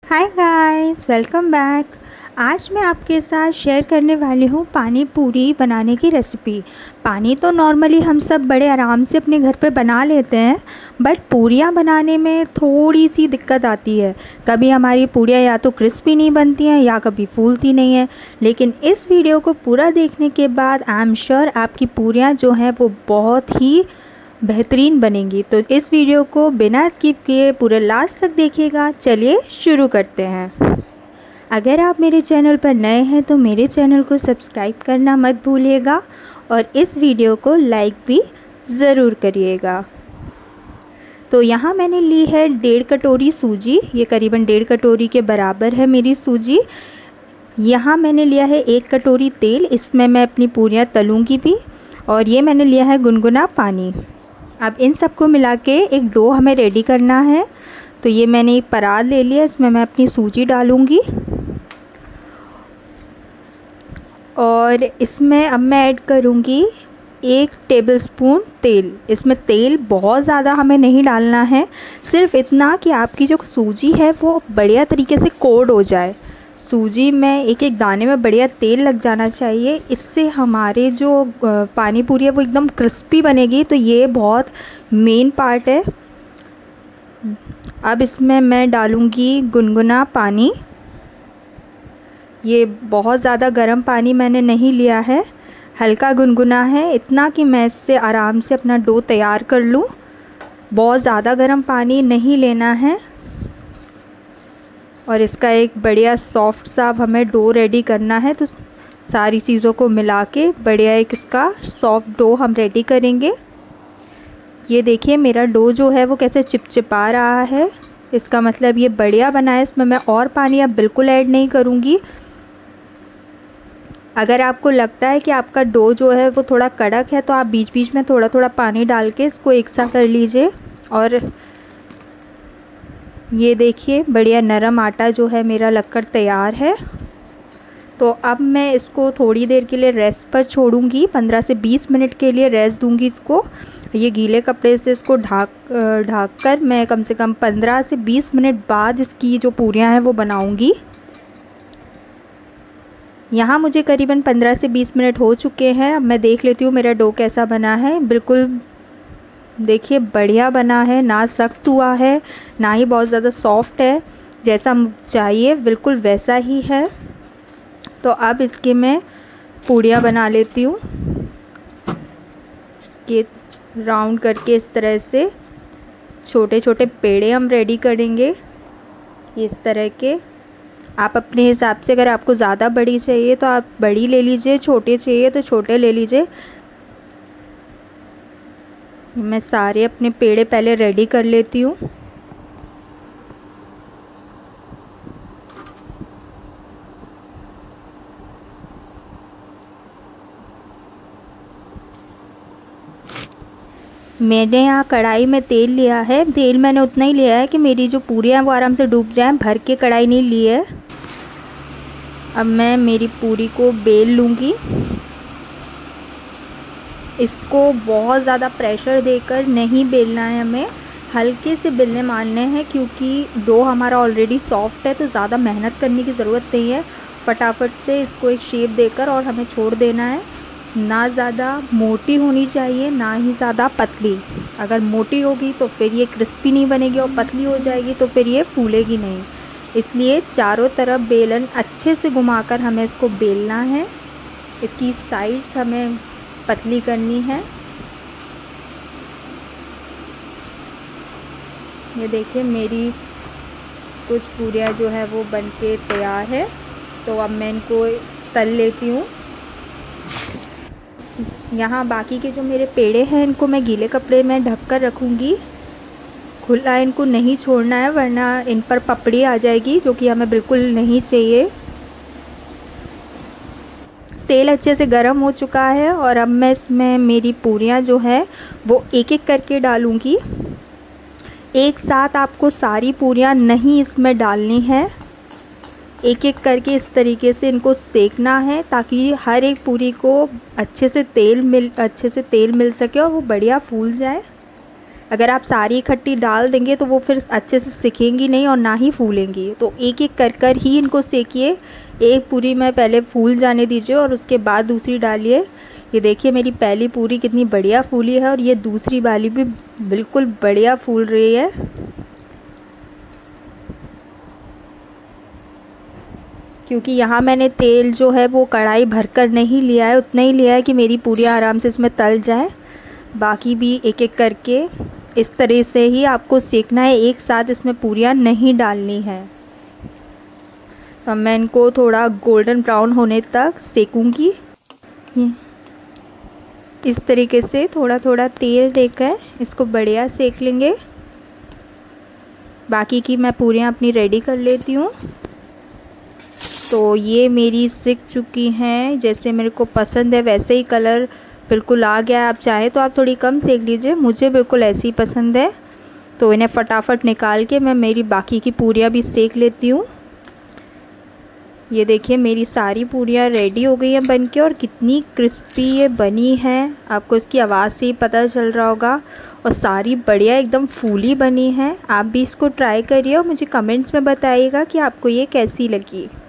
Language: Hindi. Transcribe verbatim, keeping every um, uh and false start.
Hi guys, welcome back. आज मैं आपके साथ शेयर करने वाली हूँ पानी पूरी बनाने की रेसिपी। पानी तो नॉर्मली हम सब बड़े आराम से अपने घर पे बना लेते हैं, बट पूरियाँ बनाने में थोड़ी सी दिक्कत आती है। कभी हमारी पूरियाँ या तो क्रिस्पी नहीं बनती हैं या कभी फूलती नहीं है। लेकिन इस वीडियो को पूरा देखने के बाद आई एम श्योर आपकी पूरियाँ जो हैं वो बहुत ही बेहतरीन बनेंगी। तो इस वीडियो को बिना स्किप किए पूरे लास्ट तक देखिएगा। चलिए शुरू करते हैं। अगर आप मेरे चैनल पर नए हैं तो मेरे चैनल को सब्सक्राइब करना मत भूलिएगा और इस वीडियो को लाइक भी ज़रूर करिएगा। तो यहाँ मैंने ली है डेढ़ कटोरी सूजी। ये करीबन डेढ़ कटोरी के बराबर है मेरी सूजी। यहाँ मैंने लिया है एक कटोरी तेल, इसमें मैं अपनी पूरियाँ तलूँगी भी। और ये मैंने लिया है गुनगुना पानी। अब इन सबको मिला के एक डो हमें रेडी करना है। तो ये मैंने एक परात ले लिया, इसमें मैं अपनी सूजी डालूँगी और इसमें अब मैं ऐड करूँगी एक टेबलस्पून तेल। इसमें तेल बहुत ज़्यादा हमें नहीं डालना है, सिर्फ इतना कि आपकी जो सूजी है वो बढ़िया तरीके से कोट हो जाए। सूजी में एक एक दाने में बढ़िया तेल लग जाना चाहिए, इससे हमारे जो पानी पूरी है वो एकदम क्रिस्पी बनेगी। तो ये बहुत मेन पार्ट है। अब इसमें मैं डालूँगी गुनगुना पानी। ये बहुत ज़्यादा गर्म पानी मैंने नहीं लिया है, हल्का गुनगुना है, इतना कि मैं इससे आराम से अपना डो तैयार कर लूँ। बहुत ज़्यादा गर्म पानी नहीं लेना है। और इसका एक बढ़िया सॉफ्ट सा हमें डो रेडी करना है। तो सारी चीज़ों को मिला के बढ़िया एक इसका सॉफ्ट डो हम रेडी करेंगे। ये देखिए मेरा डो जो है वो कैसे चिपचिपा रहा है, इसका मतलब ये बढ़िया बना है। इसमें मैं और पानी अब बिल्कुल ऐड नहीं करूँगी। अगर आपको लगता है कि आपका डो जो है वो थोड़ा कड़क है तो आप बीच बीच में थोड़ा थोड़ा पानी डाल के इसको एक साथ कर लीजिए। और ये देखिए बढ़िया नरम आटा जो है मेरा लगकर तैयार है। तो अब मैं इसको थोड़ी देर के लिए रेस्ट पर छोड़ूंगी, पंद्रह से बीस मिनट के लिए रेस्ट दूंगी इसको। ये गीले कपड़े से इसको ढाक ढाक कर मैं कम से कम पंद्रह से बीस मिनट बाद इसकी जो पूरियां हैं वो बनाऊंगी। यहाँ मुझे करीबन पंद्रह से बीस मिनट हो चुके हैं। अब मैं देख लेती हूँ मेरा डो कैसा बना है। बिल्कुल देखिए बढ़िया बना है, ना सख्त हुआ है ना ही बहुत ज़्यादा सॉफ्ट है, जैसा चाहिए बिल्कुल वैसा ही है। तो अब इसके मैं पूड़ियाँ बना लेती हूँ। इसके राउंड करके इस तरह से छोटे छोटे पेड़े हम रेडी करेंगे, इस तरह के। आप अपने हिसाब से, अगर आपको ज़्यादा बड़ी चाहिए तो आप बड़ी ले लीजिए, छोटे चाहिए तो छोटे ले लीजिए। मैं सारे अपने पेड़े पहले रेडी कर लेती हूँ। मैंने यहाँ कढ़ाई में तेल लिया है। तेल मैंने उतना ही लिया है कि मेरी जो पूरियाँ हैं वो आराम से डूब जाएं, भर के कढ़ाई नहीं ली है। अब मैं मेरी पूरी को बेल लूँगी। इसको बहुत ज़्यादा प्रेशर देकर नहीं बेलना है, हमें हल्के से बेलने मारने हैं, क्योंकि डो हमारा ऑलरेडी सॉफ्ट है तो ज़्यादा मेहनत करने की ज़रूरत नहीं है। फटाफट से इसको एक शेप देकर और हमें छोड़ देना है। ना ज़्यादा मोटी होनी चाहिए ना ही ज़्यादा पतली। अगर मोटी होगी तो फिर ये क्रिस्पी नहीं बनेगी और पतली हो जाएगी तो फिर ये फूलेगी नहीं। इसलिए चारों तरफ बेलन अच्छे से घुमाकर हमें इसको बेलना है। इसकी साइड्स हमें पतली करनी है। ये देखिए मेरी कुछ पूरियाँ जो है वो बनके तैयार है। तो अब मैं इनको तल लेती हूँ। यहाँ बाकी के जो मेरे पेड़े हैं इनको मैं गीले कपड़े में ढक कर रखूँगी। खुला इनको नहीं छोड़ना है, वरना इन पर पपड़ी आ जाएगी, जो कि हमें बिल्कुल नहीं चाहिए। तेल अच्छे से गर्म हो चुका है और अब मैं इसमें मेरी पूरियाँ जो है वो एक एक करके डालूँगी। एक साथ आपको सारी पूरियाँ नहीं इसमें डालनी है, एक एक करके इस तरीके से इनको सेकना है, ताकि हर एक पूरी को अच्छे से तेल मिल अच्छे से तेल मिल सके और वो बढ़िया फूल जाए। अगर आप सारी इकट्ठी डाल देंगे तो वो फिर अच्छे से सिकेंगी नहीं और ना ही फूलेंगी। तो एक एक कर कर ही इनको सेकिए। एक पूरी में पहले फूल जाने दीजिए और उसके बाद दूसरी डालिए। ये देखिए मेरी पहली पूरी कितनी बढ़िया फूली है और ये दूसरी वाली भी बिल्कुल बढ़िया फूल रही है। क्योंकि यहाँ मैंने तेल जो है वो कढ़ाई भरकर नहीं लिया है, उतना ही लिया है कि मेरी पूरियाँ आराम से इसमें तल जाए। बाकी भी एक एक करके इस तरह से ही आपको सेकना है, एक साथ इसमें पूरियाँ नहीं डालनी है। तो मैं इनको थोड़ा गोल्डन ब्राउन होने तक सेकूंगी। इस तरीके से थोड़ा थोड़ा तेल देकर इसको बढ़िया सेक लेंगे। बाकी की मैं पूरियाँ अपनी रेडी कर लेती हूँ। तो ये मेरी सिक चुकी हैं, जैसे मेरे को पसंद है वैसे ही कलर बिल्कुल आ गया है। आप चाहें तो आप थोड़ी कम सेक लीजिए, मुझे बिल्कुल ऐसी ही पसंद है। तो इन्हें फटाफट निकाल के मैं मेरी बाकी की पूरियाँ भी सेक लेती हूँ। ये देखिए मेरी सारी पूरियाँ रेडी हो गई हैं बन के, और कितनी क्रिस्पी ये बनी है, आपको इसकी आवाज़ से ही पता चल रहा होगा। और सारी बढ़िया एकदम फूली बनी है। आप भी इसको ट्राई करिए और मुझे कमेंट्स में बताइएगा कि आपको ये कैसी लगी।